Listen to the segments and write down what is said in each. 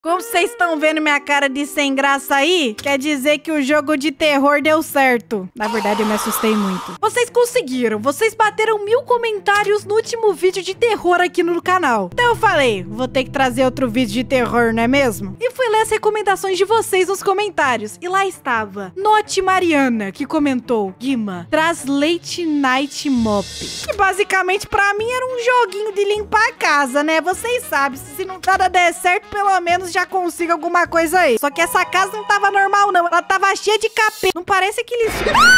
Como vocês estão vendo minha cara de sem graça aí, quer dizer que o jogo de terror deu certo. Na verdade, eu me assustei muito. Vocês conseguiram. Vocês bateram 1000 comentários no último vídeo de terror aqui no canal. Então eu falei, vou ter que trazer outro vídeo de terror, não é mesmo? E fui ler as recomendações de vocês nos comentários. E lá estava Note Mariana, que comentou: Guima, traz Late Night Mop. Que basicamente pra mim era um joguinho de limpar a casa, né? Vocês sabem, se não nada der certo, pelo menos já consiga alguma coisa aí. Só que essa casa não tava normal, não. Ela tava cheia de capeta. Não parece aqueles...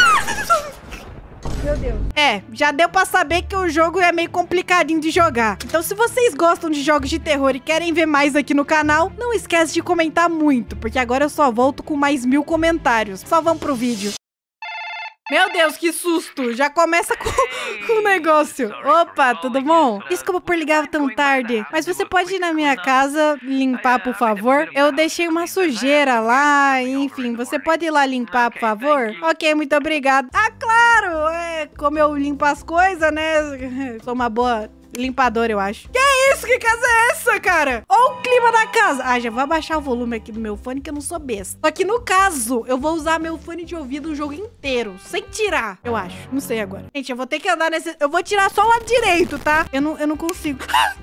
Meu Deus. É, já deu pra saber que o jogo é meio complicadinho de jogar. Então, se vocês gostam de jogos de terror e querem ver mais aqui no canal, não esquece de comentar muito, porque agora eu só volto com mais 1000 comentários. Só vamos pro vídeo. Meu Deus, que susto! Já começa com o negócio. Opa, tudo bom? Desculpa por ligar tão tarde, mas você pode ir na minha casa limpar, por favor? Eu deixei uma sujeira lá, enfim, você pode ir lá limpar, por favor? Ok, muito obrigado. Ah, claro! É, como eu limpo as coisas, né? Sou uma boa limpadora, eu acho. Que é isso? Que casa é essa, cara? Olha o clima da casa. Ah, já vou abaixar o volume aqui do meu fone, que eu não sou besta. Só que no caso, eu vou usar meu fone de ouvido o jogo inteiro, sem tirar, eu acho. Não sei agora. Gente, eu vou ter que andar nesse... Eu vou tirar só o lado direito, tá? Eu não consigo.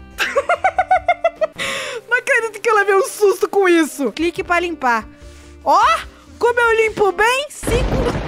Não acredito que eu levei um susto com isso. Clique pra limpar. Ó, como eu limpo bem. 5...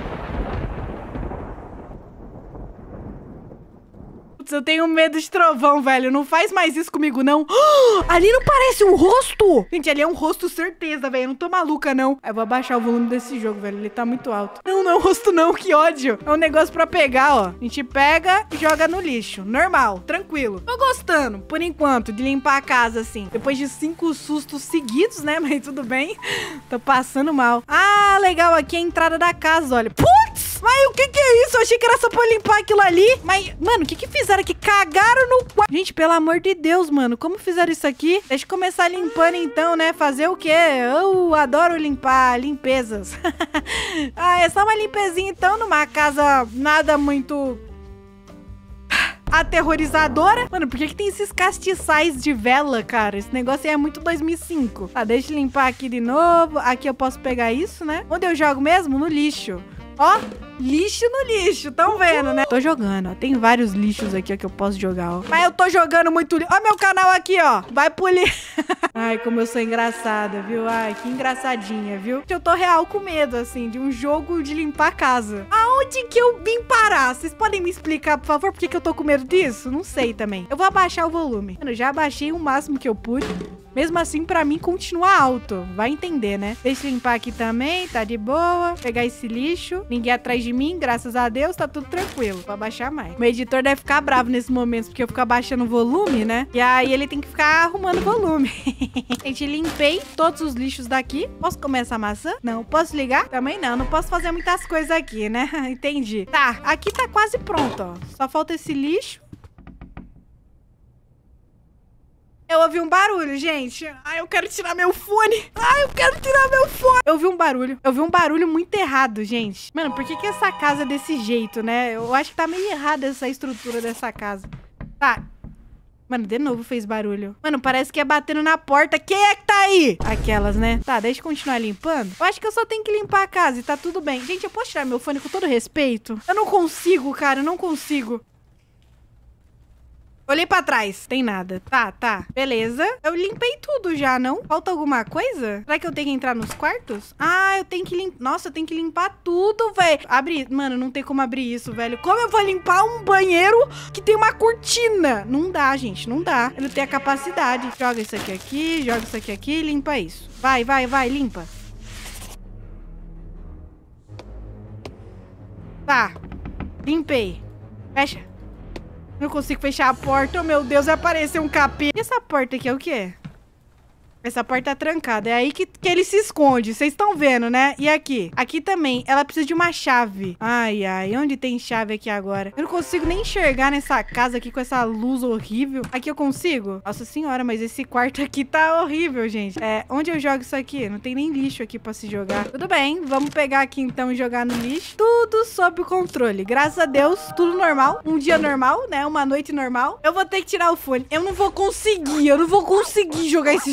Eu tenho medo de trovão, velho. Não faz mais isso comigo, não. Ali não parece um rosto? Gente, ali é um rosto, certeza, velho. Eu não tô maluca, não. Eu vou abaixar o volume desse jogo, velho. Ele tá muito alto. Não, não é um rosto, não. Que ódio. É um negócio pra pegar, ó. A gente pega e joga no lixo. Normal, tranquilo. Tô gostando, por enquanto, de limpar a casa, assim. Depois de 5 sustos seguidos, né? Mas tudo bem. Tô passando mal. Ah, legal. Aqui é a entrada da casa, olha. Putz! Mas o que é isso? Eu achei que era só pra limpar aquilo ali. Mas, mano, o que fizeram aqui? Cagaram no quarto. Gente, pelo amor de Deus, mano. Como fizeram isso aqui? Deixa eu começar limpando, então, né? Fazer o quê? Eu adoro limpar. Limpezas. Ah, é só uma limpezinha, então, numa casa nada muito... aterrorizadora. Mano, por que tem esses castiçais de vela, cara? Esse negócio aí é muito 2005. Tá, deixa eu limpar aqui de novo. Aqui eu posso pegar isso, né? Onde eu jogo mesmo? No lixo. Ó, lixo no lixo, tão vendo, né? Tô jogando, ó. Tem vários lixos aqui, ó, que eu posso jogar, ó. Mas eu tô jogando muito lixo. Ó meu canal aqui, ó. Vai pro lixo. Ai, como eu sou engraçada, viu? Ai, que engraçadinha, viu? Eu tô real com medo, assim, de um jogo de limpar a casa. Aonde que eu vim parar? Vocês podem me explicar, por favor, por que eu tô com medo disso? Não sei também. Eu vou abaixar o volume. Mano, eu já abaixei o máximo que eu pude. Mesmo assim, pra mim, continua alto. Vai entender, né? Deixa eu limpar aqui também, tá de boa. Pegar esse lixo. Ninguém atrás de mim, graças a Deus, tá tudo tranquilo. Vou abaixar mais. O editor deve ficar bravo nesse momento, porque eu fico abaixando o volume, né? E aí ele tem que ficar arrumando o volume. Gente, limpei todos os lixos daqui. Posso comer essa maçã? Não. Posso ligar? Também não. Não posso fazer muitas coisas aqui, né? Entendi. Tá, aqui tá quase pronto, ó. Só falta esse lixo. Eu ouvi um barulho, gente. Ai, eu quero tirar meu fone. Ai, eu quero tirar meu fone. Eu ouvi um barulho. Eu ouvi um barulho muito errado, gente. Mano, por que essa casa é desse jeito, né? Eu acho que tá meio errada essa estrutura dessa casa. Tá. Mano, de novo fez barulho. Mano, parece que é batendo na porta. Quem é que tá aí? Aquelas, né? Tá, deixa eu continuar limpando. Eu acho que eu só tenho que limpar a casa e tá tudo bem. Gente, eu posso tirar meu fone com todo respeito? Eu não consigo, cara. Eu não consigo. Olhei pra trás. Tem nada. Tá. Beleza. Eu limpei tudo já, não? Falta alguma coisa? Será que eu tenho que entrar nos quartos? Ah, eu tenho que limpar... Nossa, eu tenho que limpar tudo, velho. Abrir... Mano, não tem como abrir isso, velho. Como eu vou limpar um banheiro que tem uma cortina? Não dá, gente. Não dá. Eu não tenho a capacidade. Joga isso aqui, joga isso aqui e limpa isso. Vai, limpa. Tá. Limpei. Fecha. Não consigo fechar a porta. Oh, meu Deus, vai aparecer um capeta. E essa porta aqui é o quê? Essa porta é trancada. É aí que ele se esconde. Vocês estão vendo, né? E aqui? Aqui também. Ela precisa de uma chave. Ai, ai. Onde tem chave aqui agora? Eu não consigo nem enxergar nessa casa aqui com essa luz horrível. Aqui eu consigo? Nossa senhora, mas esse quarto aqui tá horrível, gente. É, onde eu jogo isso aqui? Não tem nem lixo aqui pra se jogar. Tudo bem. Vamos pegar aqui então e jogar no lixo. Tudo sob controle. Graças a Deus, tudo normal. Um dia normal, né? Uma noite normal. Eu vou ter que tirar o fone. Eu não vou conseguir jogar esse jogo.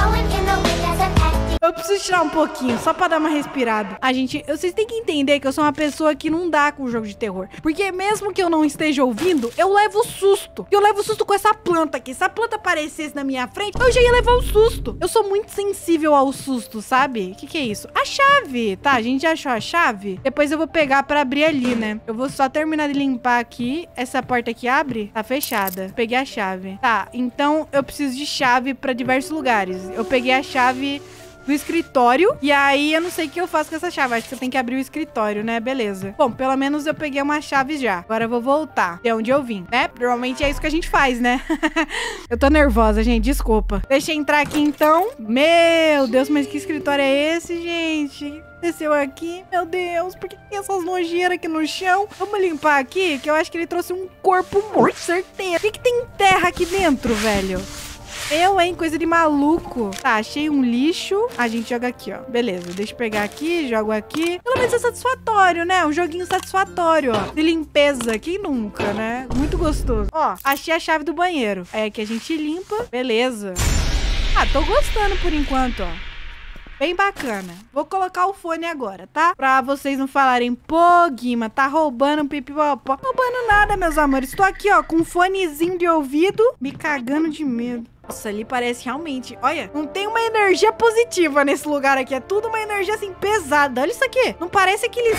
Eu preciso tirar um pouquinho, só pra dar uma respirada. Gente, vocês têm que entender que eu sou uma pessoa que não dá com o jogo de terror. Porque mesmo que eu não esteja ouvindo, eu levo susto. Eu levo susto com essa planta aqui. Se a planta aparecesse na minha frente, eu já ia levar um susto. Eu sou muito sensível ao susto, sabe? O que é isso? A chave. Tá, a gente já achou a chave. Depois eu vou pegar pra abrir ali, né? Eu vou só terminar de limpar aqui. Essa porta aqui abre? Tá fechada. Peguei a chave. Tá, então eu preciso de chave pra diversos lugares. Eu peguei a chave do escritório. E aí eu não sei o que eu faço com essa chave. Acho que eu tenho que abrir o escritório, né? Beleza. Bom, pelo menos eu peguei uma chave já. Agora eu vou voltar de onde eu vim, né? Normalmente é isso que a gente faz, né? Eu tô nervosa, gente. Desculpa. Deixa eu entrar aqui, então. Meu Deus, mas que escritório é esse, gente? Desceu aqui. Meu Deus, por que tem essas nojeiras aqui no chão? Vamos limpar aqui, que eu acho que ele trouxe um corpo morto, certeza. Por que tem terra aqui dentro, velho? Hein? Coisa de maluco. Tá, achei um lixo. A gente joga aqui, ó. Beleza, deixa eu pegar aqui, jogo aqui. Pelo menos é satisfatório, né? Um joguinho satisfatório, ó. De limpeza. Quem nunca, né? Muito gostoso. Ó, achei a chave do banheiro. Aí aqui a gente limpa. Beleza. Tô gostando por enquanto, ó. Bem bacana. Vou colocar o fone agora, tá? Pra vocês não falarem, pô, Guima, tá roubando pipipopó. Roubando nada, meus amores. Tô aqui, ó, com um fonezinho de ouvido, me cagando de medo. Nossa, ali parece realmente... Olha, não tem uma energia positiva nesse lugar aqui. É tudo uma energia, assim, pesada. Olha isso aqui. Não parece aqueles...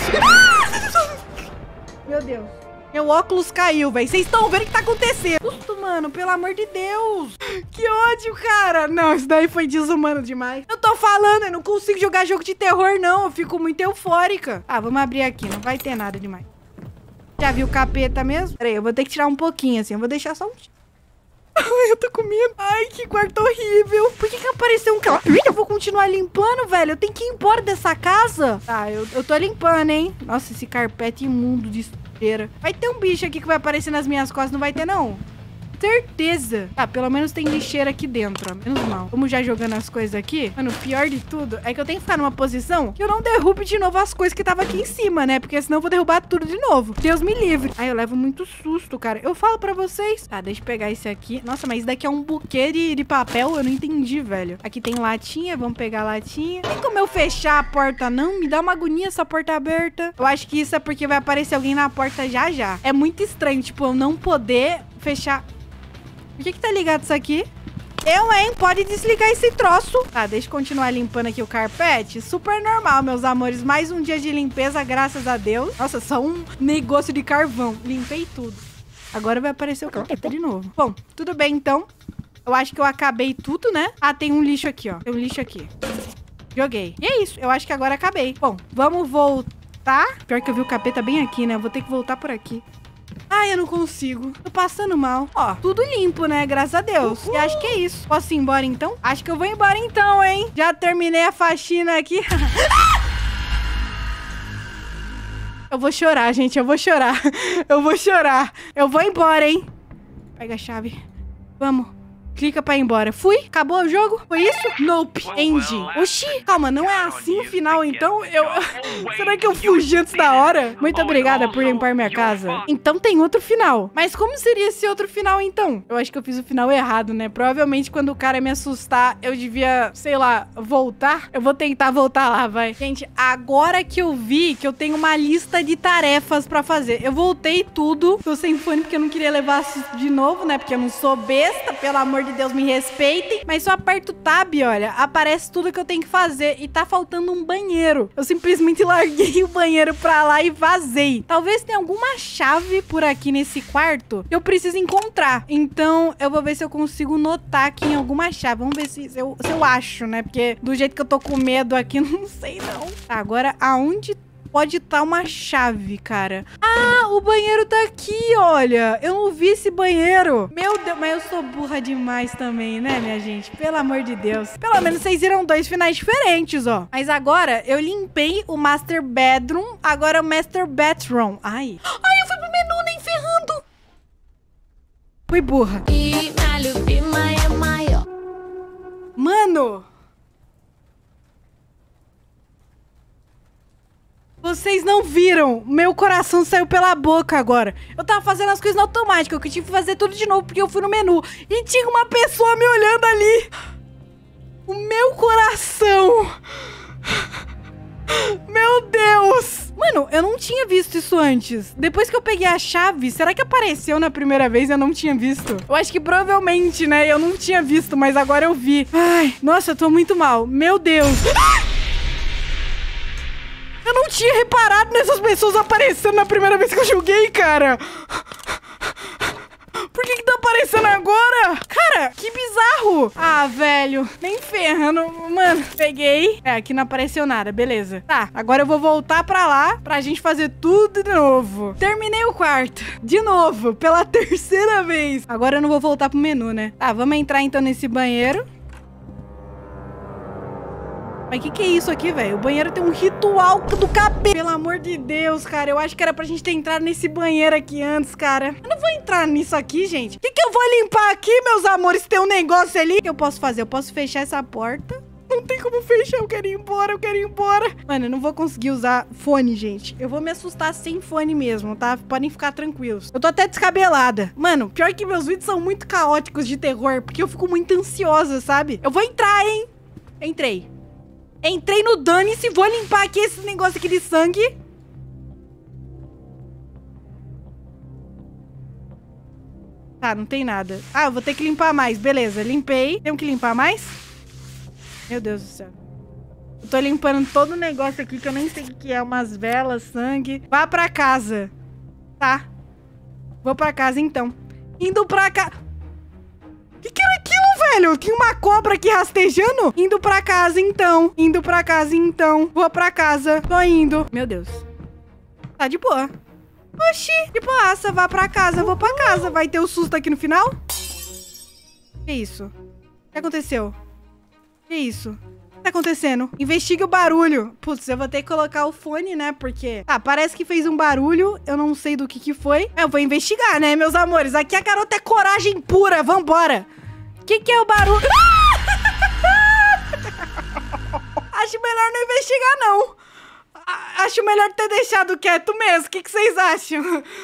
Meu Deus. Meu óculos caiu, velho. Vocês estão vendo o que tá acontecendo? Susto, mano. Pelo amor de Deus. Que ódio, cara. Não, isso daí foi desumano demais. Eu tô falando, eu não consigo jogar jogo de terror, não. Eu fico muito eufórica. Vamos abrir aqui. Não vai ter nada demais. Já viu o capeta mesmo? Peraí, eu vou ter que tirar um pouquinho, assim. Eu vou deixar só um... Ai, eu tô com medo. Ai, que quarto horrível. Por que apareceu um cara? Eu vou continuar limpando, velho. Eu tenho que ir embora dessa casa. Tá, eu tô limpando, hein. Nossa, esse carpete imundo de sujeira. Vai ter um bicho aqui que vai aparecer nas minhas costas. Não vai ter, não? Certeza. Tá, pelo menos tem lixeira aqui dentro, ó. Menos mal. Vamos já jogando as coisas aqui. Mano, o pior de tudo é que eu tenho que ficar numa posição que eu não derrube de novo as coisas que tava aqui em cima, né? Porque senão eu vou derrubar tudo de novo. Deus me livre. Ai, eu levo muito susto, cara. Eu falo pra vocês. Tá, deixa eu pegar esse aqui. Nossa, mas isso daqui é um buquê de papel. Eu não entendi, velho. Aqui tem latinha. Vamos pegar a latinha. Tem como eu fechar a porta, não? Me dá uma agonia essa porta aberta. Eu acho que isso é porque vai aparecer alguém na porta já já. É muito estranho, tipo, eu não poder fechar... Por que tá ligado isso aqui? Pode desligar esse troço. Tá, deixa eu continuar limpando aqui o carpete. Super normal, meus amores. Mais um dia de limpeza, graças a Deus. Nossa, só um negócio de carvão. Limpei tudo. Agora vai aparecer o carpete de novo. Bom, tudo bem, então. Eu acho que eu acabei tudo, né? Tem um lixo aqui, ó. Tem um lixo aqui. Joguei. E é isso. Eu acho que agora acabei. Bom, vamos voltar. Pior que eu vi o capeta bem aqui, né? Eu vou ter que voltar por aqui. Ai, eu não consigo. Tô passando mal. Ó, tudo limpo, né? Graças a Deus. E acho que é isso. Posso ir embora, então? Acho que eu vou embora, então, hein? Já terminei a faxina aqui. Eu vou chorar, gente. Eu vou chorar. Eu vou chorar. Eu vou embora, hein? Pega a chave. Vamos. Clica pra ir embora. Fui? Acabou o jogo? Foi isso? Nope. End. Oxi. Calma, não é assim o final, então? Será que eu fugi antes da hora? Muito obrigada por limpar minha casa. Então tem outro final. Mas como seria esse outro final, então? Eu acho que eu fiz o final errado, né? Provavelmente quando o cara me assustar, eu devia, sei lá, voltar. Eu vou tentar voltar lá, vai. Gente, agora que eu vi que eu tenho uma lista de tarefas pra fazer. Eu voltei tudo. Tô sem fone porque eu não queria levar susto de novo, né? Porque eu não sou besta, pelo amor de Deus, me respeitem. Mas se eu aperto o tab, olha, aparece tudo que eu tenho que fazer. E tá faltando um banheiro. Eu simplesmente larguei o banheiro pra lá e vazei. Talvez tenha alguma chave por aqui nesse quarto que eu preciso encontrar. Então, eu vou ver se eu consigo notar aqui em alguma chave. Vamos ver se eu acho, né? Porque do jeito que eu tô com medo aqui, não sei não. Tá, agora, aonde pode estar uma chave, cara? O banheiro tá aqui, olha. Eu não vi esse banheiro. Meu Deus, mas eu sou burra demais também, né, minha gente? Pelo amor de Deus. Pelo menos vocês viram 2 finais diferentes, ó. Mas agora eu limpei o Master Bedroom. Agora é o Master Bathroom. Ai, eu fui pro menu, nem ferrando. Fui burra. Mano, vocês não viram. Meu coração saiu pela boca agora. Eu tava fazendo as coisas no automático. Eu tive que fazer tudo de novo porque eu fui no menu. E tinha uma pessoa me olhando ali. O meu coração. Meu Deus. Mano, eu não tinha visto isso antes. Depois que eu peguei a chave, será que apareceu na primeira vez e eu não tinha visto? Eu acho que provavelmente, né? Eu não tinha visto, mas agora eu vi. Ai, nossa, eu tô muito mal. Meu Deus. Eu não tinha reparado nessas pessoas aparecendo na primeira vez que eu joguei, cara. Por que tá aparecendo agora? Cara, que bizarro. Ah, velho, nem ferrando. Mano, peguei. É, aqui não apareceu nada, beleza. Tá, agora eu vou voltar pra lá pra gente fazer tudo de novo. Terminei o quarto. De novo, pela terceira vez. Agora eu não vou voltar pro menu, né? Tá, vamos entrar então nesse banheiro. Mas que é isso aqui, velho? O banheiro tem um ritual do cabelo. Pelo amor de Deus, cara. Eu acho que era pra gente ter entrado nesse banheiro aqui antes, cara. Eu não vou entrar nisso aqui, gente. O que eu vou limpar aqui, meus amores? Tem um negócio ali. O que eu posso fazer? Eu posso fechar essa porta. Não tem como fechar. Eu quero ir embora, eu quero ir embora. Mano, eu não vou conseguir usar fone, gente. Eu vou me assustar sem fone mesmo, tá? Podem ficar tranquilos. Eu tô até descabelada. Mano, pior que meus vídeos são muito caóticos de terror, porque eu fico muito ansiosa, sabe? Eu vou entrar, hein? Entrei. Entrei no dane-se, vou limpar aqui esse negócio aqui de sangue. Tá, não tem nada. Ah, eu vou ter que limpar mais. Beleza, limpei. Tenho que limpar mais? Meu Deus do céu. Eu tô limpando todo o negócio aqui que eu nem sei o que é. Umas velas, sangue. Vá pra casa. Tá. Vou pra casa, então. Indo pra casa. O que era aquilo, velho? Tinha uma cobra aqui rastejando? Indo pra casa, então. Indo pra casa, então. Vou pra casa. Tô indo. Meu Deus. Tá de boa. Oxi. De boaça. Vá pra casa. Vou pra casa. Vai ter o susto aqui no final? Que isso? O que aconteceu? Que isso? O que tá acontecendo? Investiga o barulho. Putz, eu vou ter que colocar o fone, né? Porque... Ah, parece que fez um barulho. Eu não sei do que foi. Eu vou investigar, né, meus amores? Aqui a garota é coragem pura. Vambora. O que é o barulho? Acho melhor não investigar, não. Acho melhor ter deixado quieto mesmo. O que vocês acham?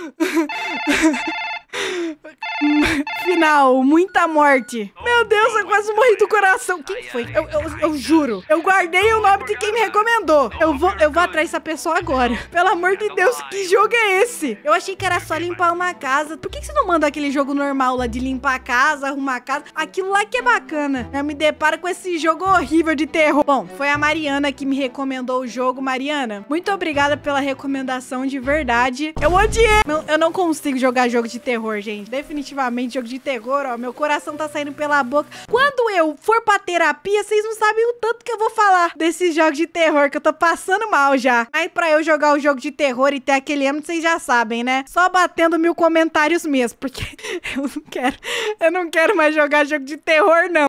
Final, muita morte. Meu Deus, eu quase morri do coração. Quem foi? Eu juro. Eu guardei o nome de quem me recomendou. Eu vou atrás dessa pessoa agora. Pelo amor de Deus, que jogo é esse? Eu achei que era só limpar uma casa. Por que você não manda aquele jogo normal lá de limpar a casa, arrumar a casa? Aquilo lá que é bacana. Eu me deparo com esse jogo horrível de terror. Bom, foi a Mariana que me recomendou o jogo. Mariana, muito obrigada pela recomendação, de verdade. Eu odiei. Eu não consigo jogar jogo de terror, gente. Definitivamente jogo de terror, ó. Meu coração tá saindo pela boca. Quando eu for pra terapia, vocês não sabem o tanto que eu vou falar desses jogos de terror, que eu tô passando mal já. Mas pra eu jogar o jogo de terror e ter aquele ânimo, vocês já sabem, né? Só batendo 1000 comentários mesmo, porque eu não quero mais jogar jogo de terror, não.